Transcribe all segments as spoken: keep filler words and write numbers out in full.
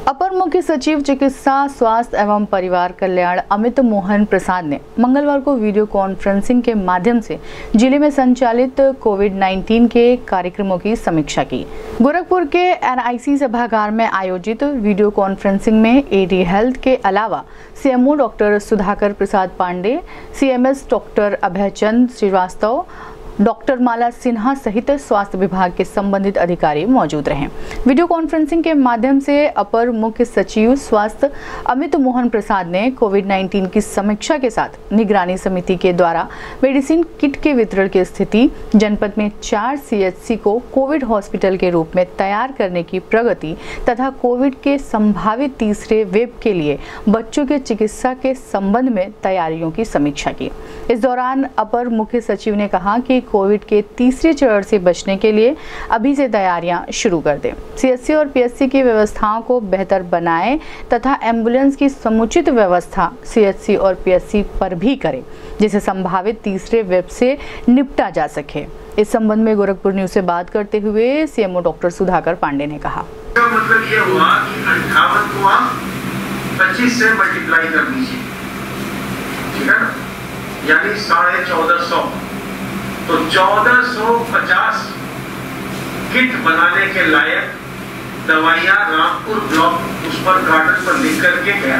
अपर मुख्य सचिव चिकित्सा स्वास्थ्य एवं परिवार कल्याण अमित मोहन प्रसाद ने मंगलवार को वीडियो कॉन्फ्रेंसिंग के माध्यम से जिले में संचालित कोविड उन्नीस के कार्यक्रमों की समीक्षा की। गोरखपुर के एनआईसी सभागार में आयोजित वीडियो कॉन्फ्रेंसिंग में एडी हेल्थ के अलावा CMO doctor Sudhakar Prasad Pandey, CMS doctor Abhay Chand Srivastava, doctor Mala Sinha सहित स्वास्थ्य विभाग के संबंधित अधिकारी मौजूद रहे। वीडियो कॉन्फ्रेंसिंग के माध्यम से अपर मुख्य सचिव स्वास्थ्य अमित मोहन प्रसाद ने कोविड उन्नीस की समीक्षा के साथ निगरानी समिति के द्वारा मेडिसिन किट के वितरण की स्थिति, जनपद में चार सीएचसी को कोविड हॉस्पिटल के रूप में तैयार करने की प्रगति तथा कोविड के संभावित तीसरे वेव के लिए बच्चों के चिकित्सा के संबंध में तैयारियों की समीक्षा की। इस दौरान अपर मुख्य सचिव ने कहा कि कोविड के तीसरे चरण से बचने के लिए अभी से तैयारियां शुरू कर दें, सीएचसी और पीएचसी की व्यवस्थाओं को बेहतर बनाएं तथा एम्बुलेंस की समुचित व्यवस्था सीएचसी और पीएचसी पर भी करें, जिसे संभावित तीसरे वेव से निपटा जा सके। इस संबंध में गोरखपुर न्यूज से बात करते हुए सीएमओ डॉक्टर सुधाकर पांडे ने कहा, मतलब ये हुआ कि अट्ठावन को आप पच्चीस से मल्टीप्लाई कर दीजिए, ठीक है ना, यानी साढ़े चौदह सौ, तो चौदह सौ पचास किट बनाने के लायक दवाइयां रामपुर ब्लॉक उस पर कार्टन पर लिख करके गया।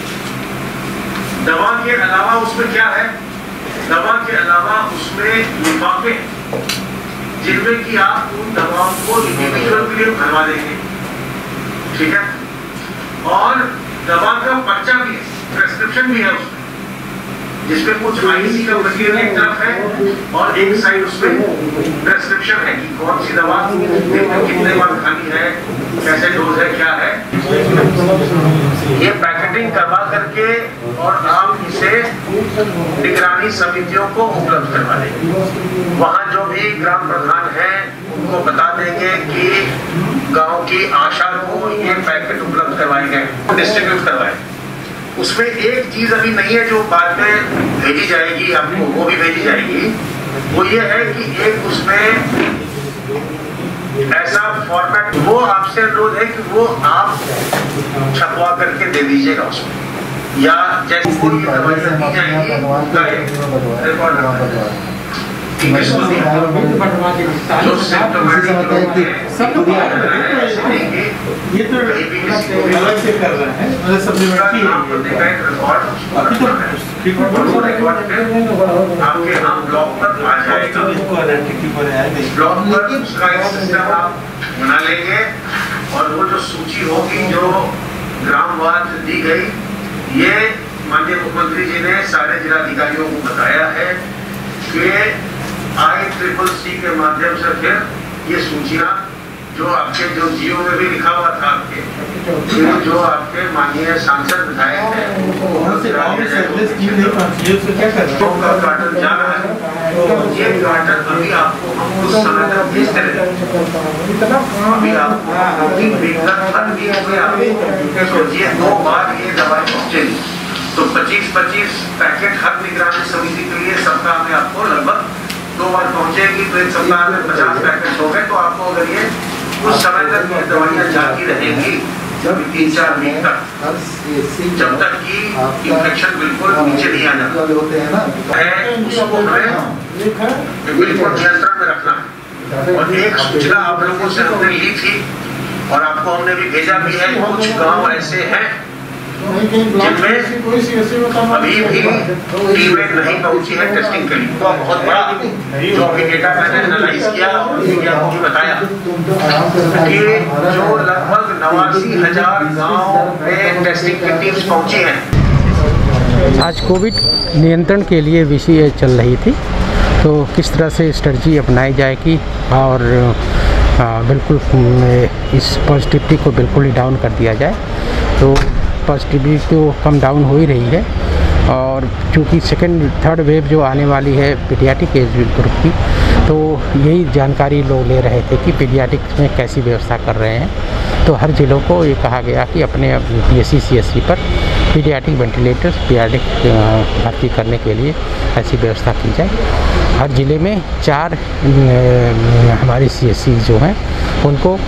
दवा के अलावा उसमें क्या है, दवा के अलावा उसमें लिफाफे जिनमें कि आप उन दवाओं को इंडिविजुअल के लिए भरवा देंगे, ठीक है, और दवा का पर्चा भी है, प्रेस्क्रिप्शन भी है उसमें, जिसमें कुछ आईसी का मटेरियल एक तरफ है और एक साइड उसमें प्रेस्क्रिप्शन है कि कौन सी दवा कितने बार खानी है, कैसे डोज है, क्या है। ये पैकेटिंग करवा करके और आप इसे निगरानी समितियों को उपलब्ध करवा देंगे। वहाँ जो भी ग्राम प्रधान है उनको बता देंगे कि गांव की आशा को ये पैकेट उपलब्ध करवाए गए, डिस्ट्रीब्यूट करवाए। उसमें एक चीज अभी नहीं है जो बाद में भेजी जाएगी आपको, वो भी भेजी जाएगी। वो ये है कि एक उसमें ऐसा फॉर्मेट, वो आपसे अनुरोध है कि वो आप छपवा करके दे दीजिएगा उसमें, या जैसे कोई दवाइयां दी जाएंगी उनका रिकॉर्ड इसको जो सिम्टोमेटिक ये तो अलग से कर रहे हैं, मतलब सप्लीमेंट्री आपके हम ब्लॉक पर आ जाएगा, ब्लॉक पर उसका एक सिस्टम आप बना लेंगे और वो जो सूची होगी जो ग्रामवार दी गई, ये माननीय मुख्यमंत्री जी ने सारे जिलाधिकारियों को बताया है कि आई ट्रिपल सी के माध्यम से फिर ये सूचियां जो आपके जो जियो में भी लिखा हुआ था आपके, फिर जो आपके माननीय सांसद विधायक हैं का कार्टन जा रहा है, ये कार्टन अभी आपको हम कुछ समय तक भेजते रहेंगे। अभी आपको तीन वीक तक हर वीक में आपको सोचिए दो बार ये दवाई पहुंचेगी, तो पच्चीस पच्चीस पैकेट हर निगरानी समिति के लिए सप्ताह में आपको लगभग दो बार पहुंचेगी, तो एक सप्ताह में पचास पैकेट हो गए। तो आपको अगर ये कुछ समय तक ये दवाइयां जाती रहेंगी, जब तीन चार वीक तक, जब तक कि इंफेक्शन बिल्कुल नीचे नहीं आ जाता है, उसको हमें बिल्कुल नियंत्रण में रखना है। और एक सूचना आप लोगों से हमने ली थी और आपको हमने भी भेजा भी है, कुछ गाँव ऐसे हैं जिनमें अभी भी टीमें नहीं पहुंची है टेस्टिंग के लिए। तो बहुत बड़ा जो अभी डेटा मैंने एनालाइज किया और मीडिया को भी बताया कि जो लगभग नवासी हजार गाँव में टेस्टिंग की टीम्स पहुंची हैं। आज कोविड नियंत्रण के लिए विषय चल रही थी, तो किस तरह से स्ट्रेटजी अपनाई जाएगी और आ, बिल्कुल इस पॉजिटिविटी को बिल्कुल ही डाउन कर दिया जाए। तो पॉजिटिविटी तो कम डाउन हो ही रही है, और चूँकि सेकेंड थर्ड वेव जो आने वाली है पीडियाट्रिक एज ग्रुप की, तो यही जानकारी लोग ले रहे थे कि पीडियाट्रिक में कैसी व्यवस्था कर रहे हैं। तो हर जिलों को ये कहा गया कि अपने पीएससी सीएससी पर पीडियाट्रिक वेंटिलेटर्स पीडियाट्रिक भर्ती करने के लिए ऐसी व्यवस्था की जाए। हर ज़िले में चार हमारे सीएससी जो हैं उनको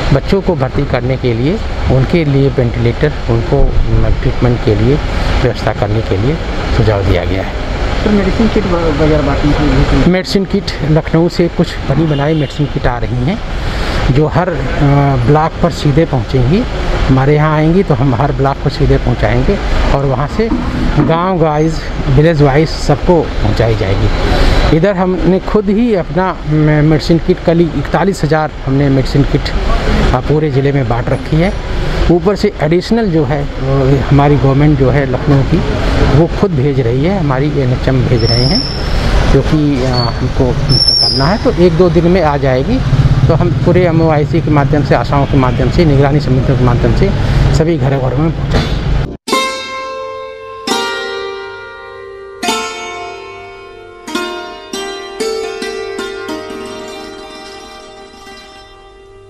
बच्चों को भर्ती करने के लिए उनके लिए वेंटिलेटर, उनको ट्रीटमेंट के लिए व्यवस्था करने के लिए सुझाव दिया गया है। तो मेडिसिन किट वगैरह बांटने के लिए मेडिसिन किट लखनऊ से कुछ बनी बनाई मेडिसिन किट आ रही हैं जो हर ब्लॉक पर सीधे पहुंचेंगी। हमारे यहाँ आएंगी तो हम हर ब्लॉक को सीधे पहुंचाएंगे और वहाँ से गांव वाइज, विलेज वाइज सबको पहुंचाई जाएगी। इधर हमने खुद ही अपना मेडिसिन किट कल ही इकतालीस हज़ार हमने मेडिसिन किट पूरे ज़िले में बांट रखी है। ऊपर से एडिशनल जो है हमारी गवर्नमेंट जो है लखनऊ की वो खुद भेज रही है, हमारी एन एच एम भेज रहे हैं, क्योंकि हमको करना है तो एक दो दिन में आ जाएगी। तो हम पूरे एम ओ आई सी के माध्यम से, आशाओं के माध्यम से, निगरानी समितियों के माध्यम से सभी घरों घरों में पहुँचाएंगे।